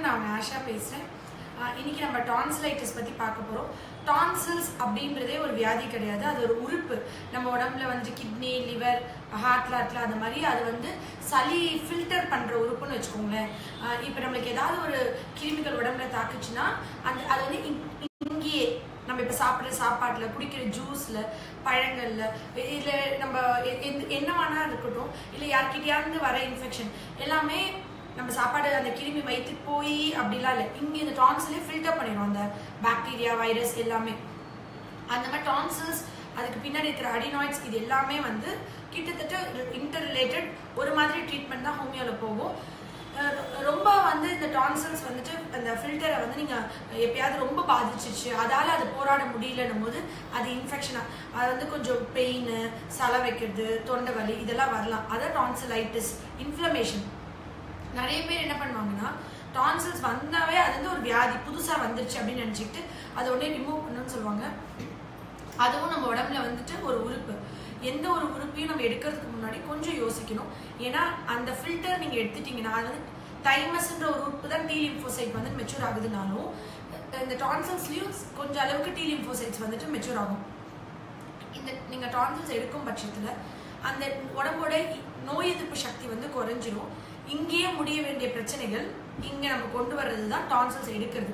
நான் ஆஷா பேசுறேன். இன்னைக்கு நம்ம டான்சிலைட்டிஸ் பத்தி பார்க்க போறோம். டான்சில்ஸ் அப்படின்றதே ஒரு வியாதி கிடையாது, அது ஒரு உறுப்பு. நம்ம உடம்புல வந்து கிட்னி, லிவர், ஹார்ட்ல இருக்கலாம், அந்த மாதிரி அது வந்து சளி ஃபில்டர் பண்ற உறுப்புன்னு வச்சுக்கோங்களேன். இப்போ நம்மளுக்கு ஏதாவது ஒரு கிருமிகள் உடம்புல தாக்குச்சுன்னா அது வந்து இங்கேயே நம்ம இப்போ சாப்பிட்ற சாப்பாட்டில், குடிக்கிற ஜூஸில், பழங்கள்ல, இல்லை நம்ம என்ன வேணா இருக்கட்டும், இல்லை யார்கிட்டயாவது வர இன்ஃபெக்ஷன் எல்லாமே நம்ம சாப்பாடு அந்த கிருமி வயிற்றுக்கு போய் அப்படிலாம் இல்லை, இங்கே இந்த டான்சிலே ஃபில்டர் பண்ணிடும் அந்த பாக்டீரியா, வைரஸ் எல்லாமே. அந்த மாதிரி டான்சில்ஸ், அதுக்கு பின்னாடி இருக்கிற அடினாய்ட்ஸ், இது எல்லாமே வந்து கிட்டத்தட்ட இன்டர் ரிலேட்டட் ஒரு மாதிரி ட்ரீட்மெண்ட் தான் ஹோமியோவில் போகும். ரொம்ப வந்து இந்த டான்சில்ஸ் வந்துட்டு அந்த ஃபில்டரை வந்து நீங்கள் எப்பயாவது ரொம்ப பாதிச்சிச்சு, அதால் அது போராட முடியலன்னும் போது அது இன்ஃபெக்ஷனாக அது வந்து கொஞ்சம் பெயின், சளை வைக்கிறது, தொண்டை வலி இதெல்லாம் வரலாம். அதான் டான்சிலைட்டிஸ், இன்ஃப்ளமேஷன். நிறைய பேர் என்ன பண்ணுவாங்கன்னா டான்சில்ஸ் வந்தாவே அது வந்து ஒரு வியாதி புதுசாக வந்துருச்சு அப்படின்னு நினச்சிக்கிட்டு அதை உடனே ரிமூவ் பண்ணணும்னு சொல்லுவாங்க. அதுவும் நம்ம உடம்புல வந்துட்டு ஒரு உறுப்பு. எந்த ஒரு உறுப்பையும் நம்ம எடுக்கிறதுக்கு முன்னாடி கொஞ்சம் யோசிக்கணும். ஏன்னா அந்த ஃபில்டர் நீங்கள் எடுத்துட்டீங்கன்னா அது வந்து தைமஸ்ன்ற ஒரு உறுப்பு தான் டி லிம்போசைட் வந்து மெச்சூர் ஆகுதுனாலும் இந்த டான்சில்ஸ்லையும் கொஞ்சம் அளவுக்கு டி லிம்போசைட்ஸ் வந்துட்டு மெச்சூர் ஆகும். இந்த நீங்கள் டான்சில்ஸ் எடுக்கும் பட்சத்தில் அந்த உடம்போட நோய் எதிர்ப்பு சக்தி வந்து குறைஞ்சிரும். இங்கேயே முடிய வேண்டிய பிரச்சனைகள் இங்கே நம்ம கொண்டு வர்றது தான் டான்சில்ஸ் எடுக்கிறது.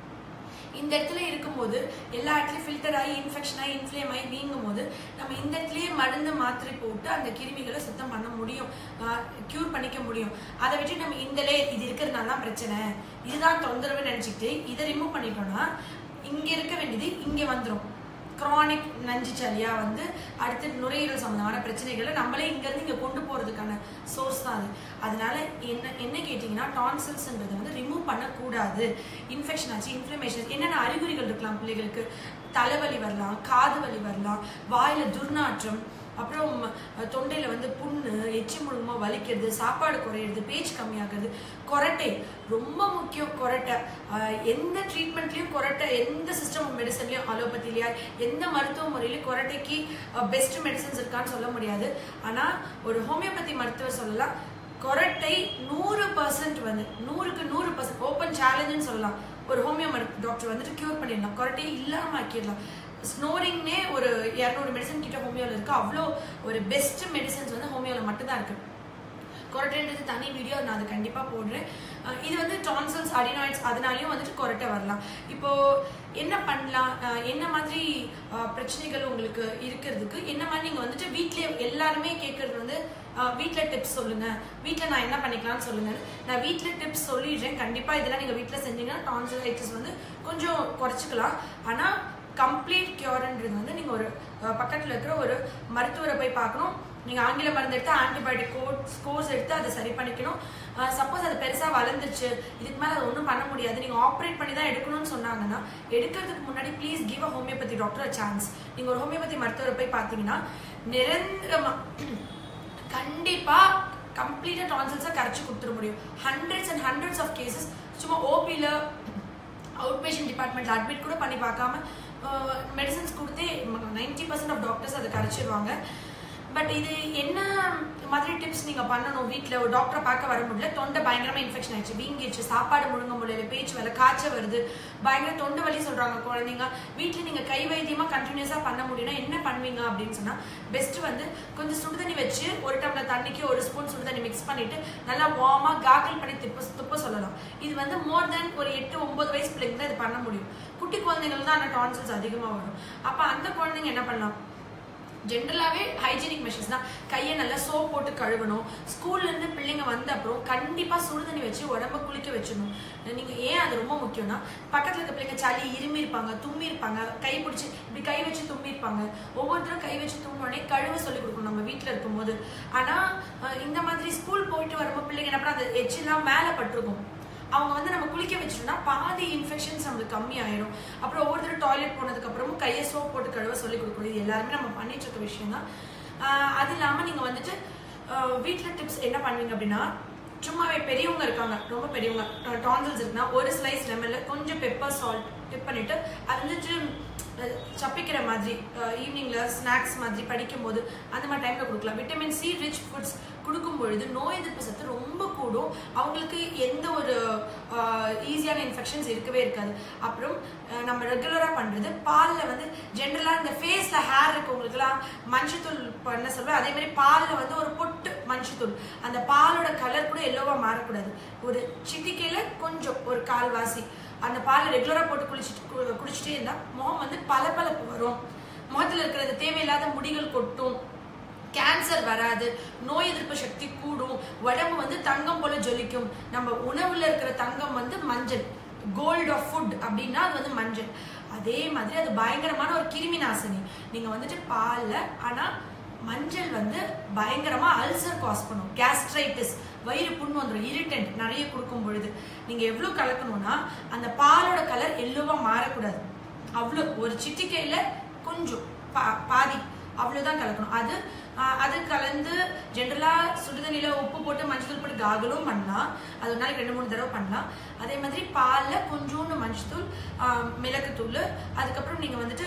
இந்த இடத்துல இருக்கும்போது எல்லா இடத்துலையும் ஃபில்டர் ஆகி இன்ஃபெக்ஷன் ஆகி இன்ஃப்ளேம் ஆகி வீங்கும் போது நம்ம இந்த இடத்துலயே மருந்து மாத்திரை போட்டு அந்த கிருமிகளை சுத்தம் பண்ண முடியும், க்யூர் பண்ணிக்க முடியும். அதை வச்சு நம்ம இந்தலே இது இருக்கிறதுனால தான் பிரச்சனை, இதுதான் தொந்தரவு நினைச்சிட்டு இதை ரிமூவ் பண்ணிட்டோம்னா இங்க இருக்க வேண்டியது இங்கே வந்துடும். கிரானிக் நஞ்சு சளியா வந்து அடுத்து நுரையீரல் சம்பந்தமான பிரச்சனைகளை நம்மளே இங்கேருந்து இங்கே கொண்டு போகிறதுக்கான சோர்ஸ் தான் அது. அதனால என்ன கேட்டிங்கன்னா டான்சில்ஸ்ன்றது வந்து ரிமூவ் பண்ணக்கூடாது. இன்ஃபெக்ஷன் ஆச்சு, இன்ஃப்ளமேஷன், என்னென்ன அறிகுறிகள் இருக்கலாம் பிள்ளைகளுக்கு? தலைவலி வரலாம், காது வலி வரலாம், வாயில் துர்நாற்றம், அப்புறம் தொண்டையில் வந்து புண்ணு, எச்சி முழுமா வலிக்கிறது, சாப்பாடு குறையிறது, பேச்சு கம்மியாகிறது, கொரட்டை ரொம்ப முக்கியம். கொரட்டை எந்த ட்ரீட்மெண்ட்லையும் கொரட்டை, எந்த சிஸ்டம் ஆஃப் மெடிசன்லையும், அலோபதிலையா எந்த மருத்துவ முறையிலையும் கொரட்டைக்கு பெஸ்ட் மெடிசன்ஸ் இருக்கான்னு சொல்ல முடியாது. ஆனால் ஒரு ஹோமியோபதி மருத்துவர் சொல்லலாம், கொரட்டை 100% வந்து 100க்கு 100% ஓப்பன் சேலஞ்சுன்னு சொல்லலாம். ஒரு ஹோமியோ டாக்டர் வந்துட்டு கியூர் பண்ணிடலாம், கொரட்டையை இல்லாமல் ஆக்கிடலாம். ஸ்னோரிங்னே ஒரு 200 மெடிசன் கிட்ட ஹோமியோவில் இருக்குது. அவ்வளோ ஒரு பெஸ்ட் மெடிசன்ஸ் வந்து ஹோமியோவில் மட்டும்தான் இருக்குது. கொரட்டைன்றது தனி வீடியோ நான் அது கண்டிப்பாக போடுறேன். இது வந்து டான்சில்ஸ், அடினாய்ட்ஸ், அதனாலையும் வந்துட்டு கொரட்டை வரலாம். இப்போது என்ன பண்ணலாம், என்ன மாதிரி பிரச்சனைகள் உங்களுக்கு இருக்கிறதுக்கு என்ன மாதிரி நீங்கள் வந்துட்டு வீட்டிலே எல்லாருமே கேட்குறது வந்து வீட்டில் டிப்ஸ் சொல்லுங்கள், வீட்டில் நான் என்ன பண்ணிக்கலாம்னு சொல்லுங்கள். நான் வீட்டில் டிப்ஸ் சொல்லிடுறேன். கண்டிப்பாக இதெல்லாம் நீங்கள் வீட்டில் செஞ்சீங்கன்னா டான்சிலைட்டிஸ் வந்து கொஞ்சம் குறைச்சிக்கலாம். ஆனால் கம்ப்ளீட் கியூர்ன்றது வந்து நீங்கள் ஒரு பக்கத்தில் இருக்கிற ஒரு மருத்துவரை போய் பார்க்கணும். நீங்கள் ஆங்கில மருந்து எடுத்து ஆன்டிபயோட்டிக் கோர்ஸ் எடுத்து அதை சரி பண்ணிக்கணும். சப்போஸ் அது பெருசாக வளர்ந்துச்சு, இதுக்கு மேலே அது ஒன்றும் பண்ண முடியாது, நீங்கள் ஆப்ரேட் பண்ணி தான் எடுக்கணும்னு சொன்னாங்கன்னா எடுக்கிறதுக்கு முன்னாடி please give a homeopathy doctor a chance. நீங்கள் ஒரு ஹோமியோபதி மருத்துவரை போய் பார்த்தீங்கன்னா நிரந்தரமாக கண்டிப்பாக கம்ப்ளீட்டாக டான்சில்ஸை கரைச்சி கொடுத்துட முடியும். Hundreds and hundreds of cases சும்மா ஓபியில் அவுட் பேஷண்ட் டிபார்ட்மெண்ட்டில் அட்மிட் கூட பண்ணி பார்க்காம மெடிசன்ஸ் கொடுத்தே 90% ஆஃப் டாக்டர்ஸ் அதை கரைச்சிடுவாங்க. பட் இது என்ன மாதிரி டிப்ஸ் நீங்கள் பண்ணணும்? வீட்டில் ஒரு டாக்டரை பார்க்க வர முடியல, தொண்டை பயங்கரமாக இன்ஃபெக்ஷன் ஆயிடுச்சு, வீங்கிடுச்சு, சாப்பாடு முழுங்க முடியல, பேச்சு வர, காய்ச்சல் வருது, பயங்கர தொண்டை வலி சொல்கிறாங்க குழந்தைங்க. வீட்டில் நீங்கள் கை வைத்தியமாக கண்டினியூஸாக பண்ண முடியும்னா என்ன பண்ணுவீங்க அப்படின்னு சொன்னால் பெஸ்ட்டு வந்து கொஞ்சம் சுடுதண்ணி வச்சு ஒரு டம்ளர் தண்ணிக்கு 1 ஸ்பூன் சுடுதண்ணி மிக்ஸ் பண்ணிவிட்டு நல்லா வார்மாக கார்கிள் பண்ணி துப்ப சொல்லலாம். இது வந்து மோர் தென் ஒரு 8-9 வயசு பிள்ளைங்க தான் இது பண்ண முடியும். குட்டி குழந்தைங்களுக்கு தான் அந்த டான்சில்ஸ் அதிகமாக வரும். அப்போ அந்த குழந்தைங்க என்ன பண்ணலாம்? ஜென்ரலாகவே ஹைஜீனிக் மெஷர்ஸ் தான். கையை நல்லா சோப் போட்டு கழுவணும். ஸ்கூல்லேருந்து பிள்ளைங்க வந்த அப்புறம் கண்டிப்பாக சுடுதண்ணி வச்சு உடம்ப குளிக்க வச்சிடணும். நீங்கள் ஏன் அது ரொம்ப முக்கியம்னா பக்கத்தில் இருக்க பிள்ளைங்க சளி இருமி இருப்பாங்க, தும்மி இருப்பாங்க, கை பிடிச்சி இப்படி கை வச்சு தும்மி இருப்பாங்க. ஒவ்வொருத்தரும் கை வச்சு தும்பினோடனே கழுவ சொல்லி கொடுக்கணும் நம்ம வீட்டில் இருக்கும்போது. ஆனால் இந்த மாதிரி ஸ்கூல் போயிட்டு வரும்போது பிள்ளைங்க என்ன பண்ணால் அந்த எச்செல்லாம் மேலே பட்டிருக்கும். அவங்க வந்து நம்ம குளிக்க வச்சுட்டோம்னா பாதி இன்ஃபெக்ஷன்ஸ் நம்மளுக்கு கம்மி ஆயிடும். அப்புறம் ஒவ்வொருத்தரும் டாய்லெட் போனதுக்கு அப்புறமும் கையை சோப் போட்டு கழுவ சொல்லி கொடுக்கணும். இது எல்லாருமே நம்ம பண்ணிட்டு இருக்க விஷயம் தான். அது இல்லாமல் நீங்கள் வந்துட்டு வீட்டில் டிப்ஸ் என்ன பண்ணுவீங்க அப்படின்னா, சும்மாவே பெரியவங்க இருக்காங்க, ரொம்ப பெரியவங்க டான்சில்ஸ் இருக்குன்னா ஒரு ஸ்லைஸ் லெமனில் கொஞ்சம் பெப்பர் சால்ட் டிப் பண்ணிவிட்டு அது வந்துட்டு சப்பிக்கிற மாதிரி ஈவினிங்கில் ஸ்நாக்ஸ் மாதிரி படிக்கும்போது அந்த மாதிரி டைமில் கொடுக்கலாம். விட்டமின் சி ரிச் ஃபுட்ஸ் கொடுக்கும் பொழுது நோய் எதிர்ப்பு சத்து ரொம்ப கூடும். அவங்களுக்கு எந்த ஒரு ஈஸியான இன்ஃபெக்ஷன்ஸ் இருக்கவே இருக்காது. அப்புறம் நம்ம ரெகுலராக பண்ணுறது பாலில் வந்து ஜென்ரலாக இந்த ஃபேஸில் ஹேர் இருக்கவங்களுக்குலாம் மஞ்சத்தூள் பண்ண சொல்லுவேன். அதே மாதிரி பாலில் வந்து ஒரு பொட்டு மஞ்சத்தூள், அந்த பாலோட கலர் கூட எல்லோவாக மாறக்கூடாது. ஒரு சிட்டிக்கையில் கொஞ்சம் ஒரு கால்வாசி அந்த பாலை ரெகுலராக போட்டு குடிச்சிட்டே இருந்தால் முகம் வந்து பளபளப்பு வரும். முகத்தில் இருக்கிறது தேவையில்லாத முடிகள் கொட்டும், கேன்சர் வராது, நோய் எதிர்ப்பு சக்தி கூடும், உடம்பு வந்து தங்கம் போல ஜொலிக்கும். நம்ம உணவுல இருக்கிற தங்கம் வந்து மஞ்சள், கோல்ட் ஆஃப் ஃபுட் அப்படின்னா அது வந்து மஞ்சள். அதே மாதிரி அது பயங்கரமான ஒரு கிருமி நாசினி. நீங்க வந்துட்டு பால்ல ஆனா மஞ்சள் வந்து பயங்கரமா அல்சர் காஸ் பண்ணும், கேஸ்ட்ரைட்டிஸ், வயிறு புண் வந்துடும், இரிட்டன்ட் நிறைய கொடுக்கும் பொழுது நீங்க எவ்வளவு கலக்கணும்னா அந்த பாலோட கலர் எல்லோவா மாறக்கூடாது. அவ்வளோ ஒரு சிட்டிக்கையில கொஞ்சம் பாதி அவ்வளவுதான் கலக்கணும். அது கலந்து ஜென்ரலா சுடுதண்ணில உப்பு போட்டு மஞ்சள் போட்டு காகலும் பண்ணலாம். அது ஒரு நாளைக்கு 2-3 தடவை பண்ணலாம். அதே மாதிரி பால்ல கொஞ்சோண்டு மஞ்சத்தூள், மிளகுத்தூள், அதுக்கப்புறம் நீங்க வந்துட்டு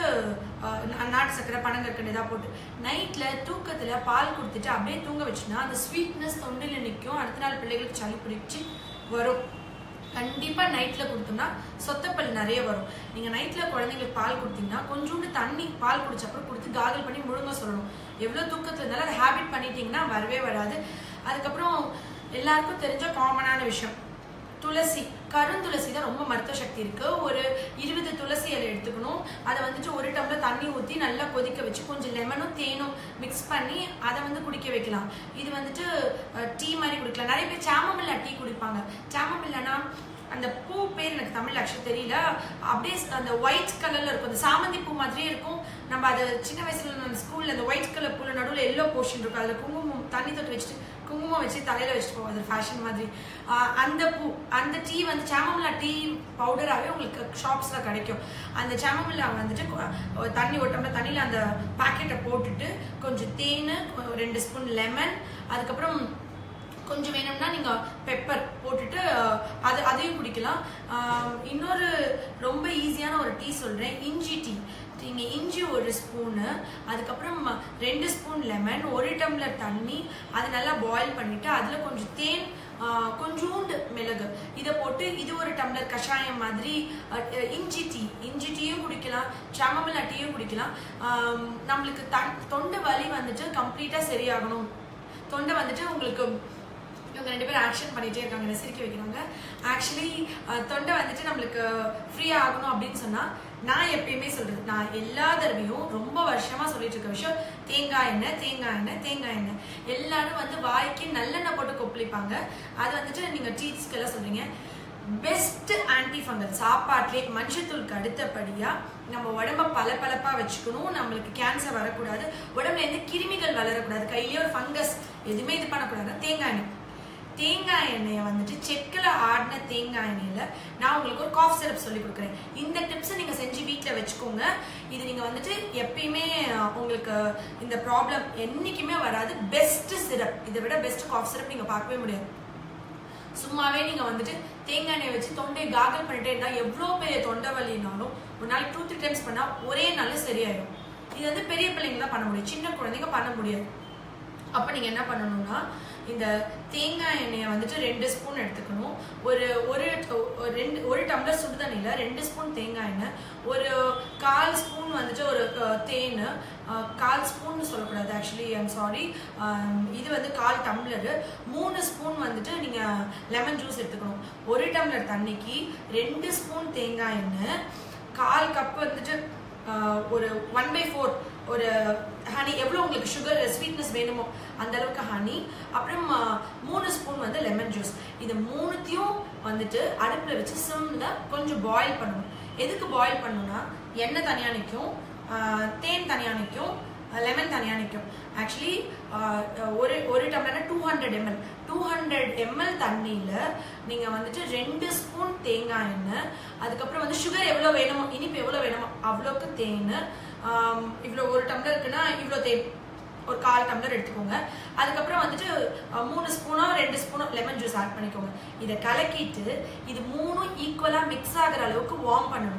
நாட்டு சக்கரை, பனங்கற்கண்டு ஏதாவது போட்டு நைட்ல தூக்கத்துல பால் கொடுத்துட்டு அப்படியே தூங்க வச்சுன்னா அந்த ஸ்வீட்னஸ் தொண்டையில நிற்கும். அடுத்த நாள் பிள்ளைகளுக்கு சளி பிடிச்சி வரும். கண்டிப்பா நைட்ல கொடுத்தோம்னா சொத்தப்பல் நிறைய வரும். நீங்க நைட்ல குழந்தைங்களுக்கு பால் கொடுத்தீங்கன்னா கொஞ்சோண்டு தண்ணி பால் குடிச்சப்பறம் கொடுத்து காகல் பண்ணி முழுங்க சொல்லணும். எவ்வளவு தூக்கத்துல இருந்தாலும் அதை ஹேபிட் பண்ணிட்டீங்கன்னா வரவே வராது. அதுக்கப்புறம் எல்லாருக்கும் தெரிஞ்ச காமனான விஷயம் துளசி, கருந்துளசி தான் ரொம்ப மருத்துவ சக்தி இருக்கு. ஒரு 20 துளசி இலை எடுத்துக்கணும். அதை வந்துட்டு 1 டம்ளர் தண்ணி ஊற்றி நல்லா கொதிக்க வச்சு கொஞ்சம் லெமனும் தேனும் மிக்ஸ் பண்ணி அதை வந்து குடிக்க வைக்கலாம். இது வந்துட்டு டீ மாதிரி குடிக்கலாம். நிறைய பேர் சாமமில்லா டீ குடிப்பாங்க. சாமமில்லானா அந்த பூ பேர் எனக்கு தமிழ் ஆக்சுவலி தெரியல, அப்படியே அந்த ஒயிட் கலர்ல இருக்கும், அந்த சாமந்தி பூ மாதிரியே இருக்கும். நம்ம அதை சின்ன வயசுல நம்ம ஸ்கூல்ல அந்த ஒயிட் கலர் பூல நடுவில் எல்லோ போர்ஷன் இருக்கும், அதில் குங்குமம் தண்ணி தொட்டு வச்சுட்டு குங்குமம் வச்சு தலையில வச்சுட்டு போவோம், அது ஃபேஷன் மாதிரி. அந்த பூ, அந்த டீ வந்து சாமமில்லா டீ பவுடராகவே உங்களுக்கு ஷாப்ஸ்ல கிடைக்கும். அந்த சாமமில்லா வந்துட்டு தண்ணி 1 டம்ளர் தண்ணியில் அந்த பாக்கெட்டை போட்டுட்டு கொஞ்சம் தேன், 2 ஸ்பூன் லெமன், அதுக்கப்புறம் கொஞ்சம் வேணும்னா நீங்க பெப்பர் போட்டுட்டு அதையும் குடிக்கலாம். இன்னொரு ரொம்ப ஈஸியான ஒரு டீ சொல்றேன், இஞ்சி டீ. நீங்க இஞ்சி 1 ஸ்பூனு, அதுக்கப்புறம் 2 ஸ்பூன் லெமன், 1 டம்ளர் தண்ணி, அதை நல்லா பாயில் பண்ணிட்டு அதுல கொஞ்சம் தேன், கொஞ்சோண்டு மிளகு, இதை போட்டு இது 1 டம்ளர் கஷாயம் மாதிரி இஞ்சி டீயும் குடிக்கலாம், சாமமில்லா டீயும் குடிக்கலாம். நம்மளுக்கு தொண்டை வலி வந்துட்டு கம்ப்ளீட்டா சரியாகணும். தொண்டை வந்துட்டு உங்களுக்கு இவங்க 2 பேரும் ஆக்ஷன் பண்ணிட்டே இருக்காங்க, என்ன சிரிக்க வைக்கிறாங்க. ஆக்சுவலி தொண்டை வந்துட்டு நம்மளுக்கு ஃப்ரீயா ஆகணும் அப்படின்னு சொன்னா நான் எப்பயுமே சொல்றது, நான் எல்லா தடவையும் ரொம்ப வருஷமா சொல்லிட்டு இருக்க விஷயம் தேங்காய் எண்ணெய், தேங்காய் எண்ணெய், தேங்காய் எண்ணெய். எல்லாரும் வந்து வாய்க்கு நல்லெண்ணெய் போட்டு கொப்பளிப்பாங்க. அது வந்துட்டு நீங்க டீத்ஸ்க்கு எல்லாம் சொல்றீங்க. பெஸ்ட் ஆன்டி ஃபங்கல் சாப்பாட்டிலே மஞ்சத்தூளுக்கு அடுத்தபடியா நம்ம உடம்ப பளபளப்பா வச்சுக்கணும். நம்மளுக்கு கேன்சர் வரக்கூடாது, உடம்புல எந்த கிருமிகள் வளரக்கூடாது, கையிலேயே ஒரு ஃபங்கஸ் எதுவுமே இது பண்ணக்கூடாது. தேங்காய் எண்ணெய், தேங்காய் எண்ணெயை வந்துட்டு செக்கில் ஆடின தேங்காய் எண்ணெயில நான் உங்களுக்கு ஒரு காஃப் சிரப் சொல்லி கொடுக்குறேன். இந்த டிப்ஸை நீங்க செஞ்சு வீட்டில் வச்சுக்கோங்க. இது நீங்க வந்துட்டு எப்பயுமே உங்களுக்கு இந்த ப்ராப்ளம் என்னைக்குமே வராது. பெஸ்ட் சிரப், இதை விட பெஸ்ட் காஃப் சிரப் நீங்க பார்க்கவே முடியாது. சும்மாவே நீங்க வந்துட்டு தேங்காய் எண்ணெய் வச்சு தொண்டையை காகல் பண்ணிட்டே இருந்தா எவ்வளவு பெரிய தொண்டை வலினாலும் ஒரு நாளைக்கு 2-3 டைம்ஸ் பண்ணா ஒரே நாள் சரியாயிடும். இது வந்து பெரிய பிள்ளைங்க தான் பண்ண முடியும், சின்ன குழந்தைங்க பண்ண முடியாது. அப்ப நீங்க என்ன பண்ணணும்னா இந்த தேங்காய் எண்ணெயை வந்துட்டு 2 ஸ்பூன் எடுத்துக்கணும். ஒரு டம்ளர் சுடுதண்ணில 2 ஸ்பூன் தேங்காய் எண்ணெய், ஒரு 1/4 ஸ்பூன் வந்துட்டு ஒரு தேன், 1/4 ஸ்பூன் சொல்லக்கூடாது ஆக்சுவலி, ஐம் சாரி, இது வந்து 1/4 டம்ளர், 3 ஸ்பூன் வந்துட்டு நீங்க லெமன் ஜூஸ் எடுத்துக்கணும். 1 டம்ளர் தண்ணிக்கு 2 ஸ்பூன் தேங்காய் எண்ணெய், 1/4 கப் வந்துட்டு ஒரு 1/4 ஒரு ஹனி, எவ்வளவு உங்களுக்கு சுகர் ஸ்வீட்னஸ் வேணுமோ அந்த அளவுக்கு ஹனி, அப்புறம் 3 ஸ்பூன் வந்து லெமன் ஜூஸ். இது 3த்தையும் வந்துட்டு அடுப்புல வச்சு சிம்ல கொஞ்சம் பாயில் பண்ணணும். எதுக்கு பாயில் பண்ணணும்னா எண்ணெய் தனியா நிற்கும், தேன் தனியா நிற்கும், லெமன் தனியா நிற்கும். ஆக்சுவலி ஒரு டம்ளர்னா 200 ml தண்ணியில நீங்க வந்துட்டு 2 ஸ்பூன் தேங்காய் எண்ணெய், அதுக்கப்புறம் வந்து சுகர் எவ்வளவு வேணுமோ, இனிப்பு எவ்வளவு வேணுமோ அவ்வளோக்கு தேன், இவ்வளோ 1 டம்ளர் இருக்குன்னா இவ்வளோ தேன் ஒரு 1/4 டம்ளர் எடுத்துக்கோங்க. அதுக்கப்புறம் வந்துட்டு 3 ஸ்பூனோ 2 ஸ்பூனோ லெமன் ஜூஸ் ஆட் பண்ணிக்கோங்க. இதை கலக்கிட்டு இது 3ம் ஈக்குவலா மிக்ஸ் ஆகிற அளவுக்கு வார்ம் பண்ணணும்.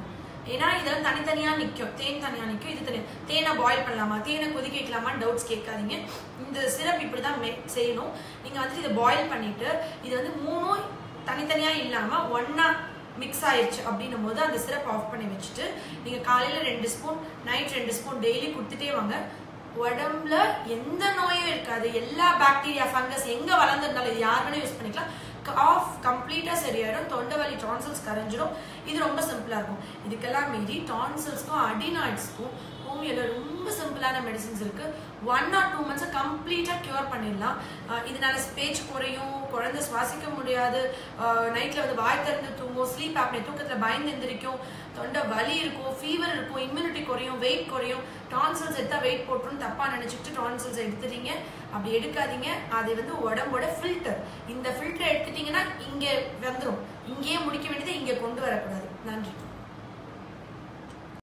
ஏன்னா இதெல்லாம் தனித்தனியா நிற்கும். தேன் தனியா நிற்கும், இது தனியா. தேனை பாயில் பண்ணலாமா, தேனை கொதிக்க வைக்கலாமான்னு டவுட்ஸ் கேட்காதீங்க. இந்த சிரப் இப்படிதான் செய்யணும். நீங்க வந்துட்டு இதை பாயில் பண்ணிட்டு இது வந்து 3 தனித்தனியா இல்லாம ஒன்னா மிக்ஸ் ஆயிடுச்சு அப்படின்னும் போது அந்த சிரப் ஆஃப் பண்ணி வச்சுட்டு நீங்க காலையில 2 ஸ்பூன், நைட் 2 ஸ்பூன் டெய்லி கொடுத்துட்டே வாங்க. உடம்புல எந்த நோயும் இருக்காது. எல்லா பாக்டீரியா, ஃபங்கஸ் எங்க வளர்ந்துருந்தாலும் இது யார் வேணா யூஸ் பண்ணிக்கலாம். காஃப் கம்ப்ளீட்டா சரியாயிடும். தொண்டை வலி, டான்சில்ஸ் கரைஞ்சிடும். இது ரொம்ப சிம்பிளா இருக்கும். இதுக்கெல்லாம் மீறி டான்சில்ஸ்க்கும் அடினாய்ட்ஸ்க்கும் ஹோமியோல ரொம்ப சிம்பிளான மெடிசின்ஸ் இருக்கு. 1 or 2 months கம்ப்ளீட்டா கியூர் பண்ணிடலாம். இதனால பேச்சு குறையும், குழந்தை சுவாசிக்க முடியாது, நைட்ல வந்து வாய் திறந்து தூங்கும், ஸ்லீப் ஆப்னே தூக்கத்துல பயந்து எந்திரிக்கும், தொண்டை வலி இருக்கும், ஃபீவர் இருக்கும், இம்யூனிட்டி குறையும், வெயிட் குறையும். டான்சில்ஸ் எடுத்தா வெயிட் போட்டுரும் தப்பா நினைச்சிட்டு டான்சில்ஸ் எடுத்துறீங்க. அப்படி எடுக்காதீங்க. அது வந்து உடம்போட ஃபில்டர். இந்த ஃபில்டர் எடுத்துட்டீங்கன்னா இங்க வந்துடும். இங்கேயே முடிக்க வேண்டியதை இங்க கொண்டு வரக்கூடாது. நன்றி.